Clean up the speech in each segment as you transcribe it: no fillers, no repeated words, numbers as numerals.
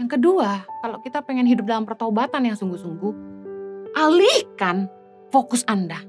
Yang kedua, kalau kita pengen hidup dalam pertobatan yang sungguh-sungguh, alihkan fokus Anda.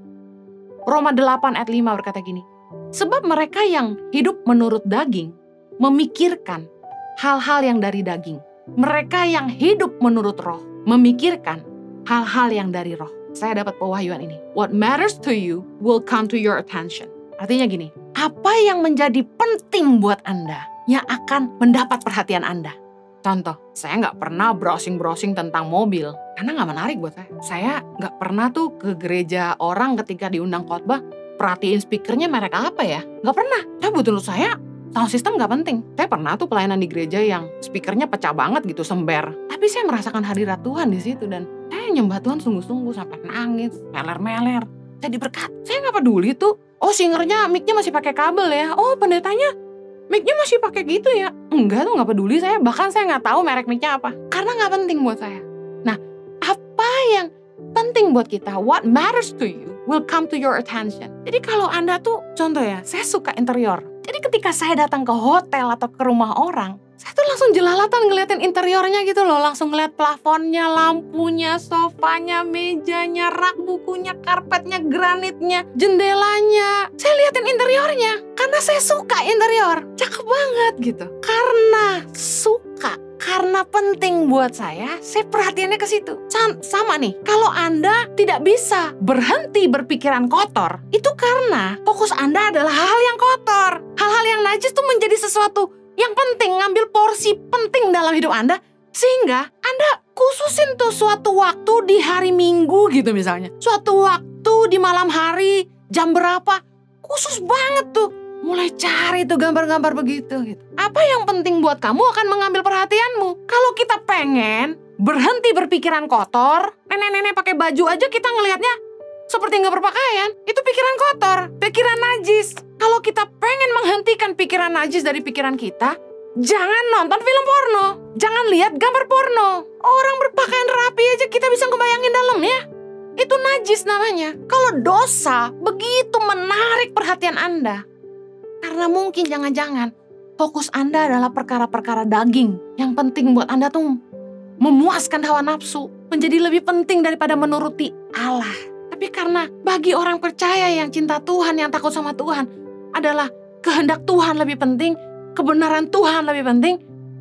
Roma 8 ayat 5 berkata gini, sebab mereka yang hidup menurut daging, memikirkan hal-hal yang dari daging. Mereka yang hidup menurut roh, memikirkan hal-hal yang dari roh. Saya dapat pewahyuan ini. What matters to you will come to your attention. Artinya gini, apa yang menjadi penting buat Anda yang akan mendapat perhatian Anda. Contoh, saya nggak pernah browsing-browsing tentang mobil, karena nggak menarik buat saya. Saya nggak pernah tuh ke gereja orang ketika diundang khotbah, perhatiin speakernya merek apa ya. Nggak pernah. Menurut saya, sound system nggak penting. Saya pernah tuh pelayanan di gereja yang speakernya pecah banget gitu, sember. Tapi saya merasakan hadirat Tuhan di situ, dan saya nyembah Tuhan sungguh-sungguh sampai nangis, meler-meler. Saya diberkati. Saya nggak peduli tuh. Oh, singernya mic-nya masih pakai kabel ya. Oh, pendetanya mic-nya masih pakai gitu ya. Enggak tuh, nggak peduli saya. Bahkan saya nggak tahu merek mic-nya apa. Karena nggak penting buat saya. Nah, apa yang penting buat kita, what matters to you will come to your attention. Jadi kalau Anda tuh, contoh ya, saya suka interior. Jadi ketika saya datang ke hotel atau ke rumah orang, saya tuh langsung jelalatan ngeliatin interiornya gitu loh. Langsung ngeliat plafonnya, lampunya, sofanya, mejanya, rak bukunya, karpetnya, granitnya, jendelanya. Saya liatin interiornya karena saya suka interior. Cakep banget gitu. Karena suka, karena penting buat saya perhatiannya ke situ. Sama nih, kalau Anda tidak bisa berhenti berpikiran kotor, itu karena fokus Anda adalah hal-hal yang kotor. Hal-hal yang najis tuh menjadi sesuatu yang penting, ngambil porsi penting dalam hidup Anda, sehingga Anda khususin tuh suatu waktu di hari Minggu gitu misalnya. Suatu waktu di malam hari, jam berapa, khusus banget tuh. Mulai cari tuh gambar-gambar begitu gitu. Apa yang penting buat kamu akan mengambil perhatianmu. Kalau kita pengen berhenti berpikiran kotor, nenek-nenek pakai baju aja kita ngelihatnya seperti nggak berpakaian. Itu pikiran kotor, pikiran najis. Kalau kita pengen menghentikan pikiran najis dari pikiran kita, jangan nonton film porno. Jangan lihat gambar porno. Orang berpakaian rapi aja kita bisa ngebayangin dalamnya. Itu najis namanya. Kalau dosa begitu menarik perhatian Anda. Karena mungkin jangan-jangan fokus Anda adalah perkara-perkara daging. Yang penting buat Anda tuh memuaskan hawa nafsu. Menjadi lebih penting daripada menuruti Allah. Tapi karena bagi orang percaya yang cinta Tuhan, yang takut sama Tuhan, adalah kehendak Tuhan lebih penting, kebenaran Tuhan lebih penting,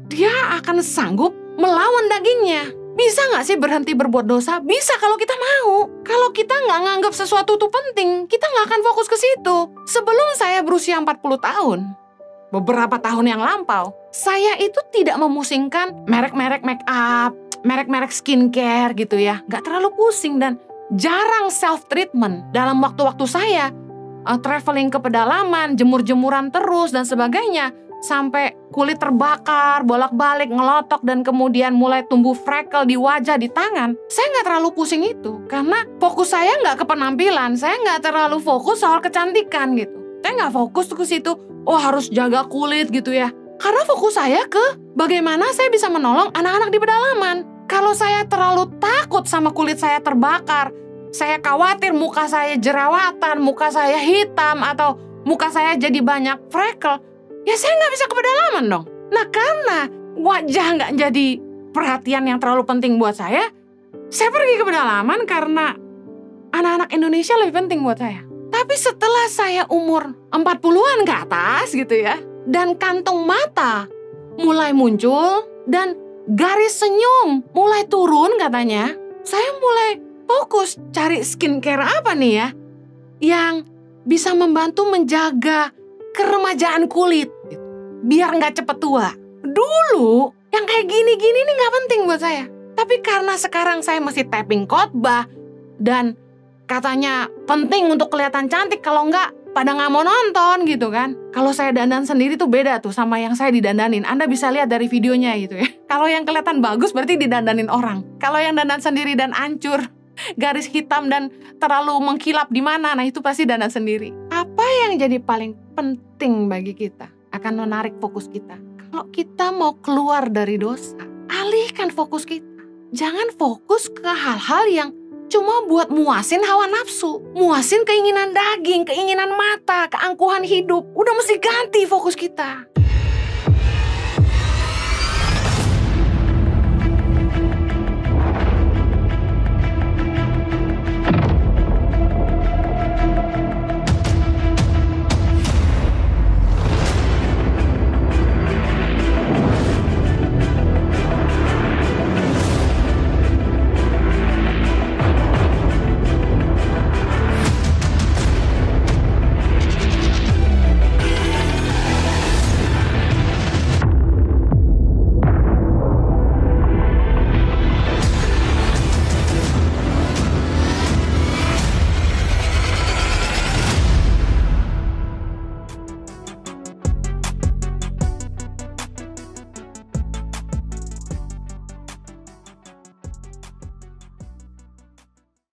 dia akan sanggup melawan dagingnya. Bisa gak sih berhenti berbuat dosa? Bisa kalau kita mau. Kalau kita gak nganggap sesuatu itu penting, kita gak akan fokus ke situ. Sebelum saya berusia 40 tahun, beberapa tahun yang lampau, saya itu tidak memusingkan merek-merek make up, merek-merek skincare gitu ya. Gak terlalu pusing dan jarang self-treatment. Dalam waktu-waktu saya traveling ke pedalaman, jemur-jemuran terus dan sebagainya, sampai kulit terbakar, bolak-balik, ngelotok, dan kemudian mulai tumbuh freckle di wajah, di tangan. Saya nggak terlalu pusing itu, karena fokus saya nggak ke penampilan, saya nggak terlalu fokus soal kecantikan gitu. Saya nggak fokus ke situ, oh harus jaga kulit gitu ya. Karena fokus saya ke bagaimana saya bisa menolong anak-anak di pedalaman. Kalau saya terlalu takut sama kulit saya terbakar, saya khawatir muka saya jerawatan, muka saya hitam, atau muka saya jadi banyak freckle, ya saya nggak bisa ke pedalaman dong. Nah karena wajah nggak jadi perhatian yang terlalu penting buat saya pergi ke pedalaman karena anak-anak Indonesia lebih penting buat saya. Tapi setelah saya umur 40-an ke atas gitu ya, dan kantung mata mulai muncul, dan garis senyum mulai turun katanya, saya mulai fokus cari skincare apa nih ya, yang bisa membantu menjaga keremajaan kulit, biar nggak cepet tua. Dulu, yang kayak gini-gini nih nggak penting buat saya. Tapi karena sekarang saya masih tapping khotbah, dan katanya penting untuk kelihatan cantik, kalau nggak pada nggak mau nonton gitu kan. Kalau saya dandan sendiri tuh beda tuh sama yang saya didandanin. Anda bisa lihat dari videonya gitu ya. Kalau yang kelihatan bagus berarti didandanin orang. Kalau yang dandan sendiri dan hancur, garis hitam dan terlalu mengkilap di mana, nah itu pasti dandan sendiri. Apa yang jadi paling penting bagi kita akan menarik fokus kita. Kalau kita mau keluar dari dosa, alihkan fokus kita. Jangan fokus ke hal-hal yang cuma buat muasin hawa nafsu, muasin keinginan daging, keinginan mata, keangkuhan hidup. Udah mesti ganti fokus kita.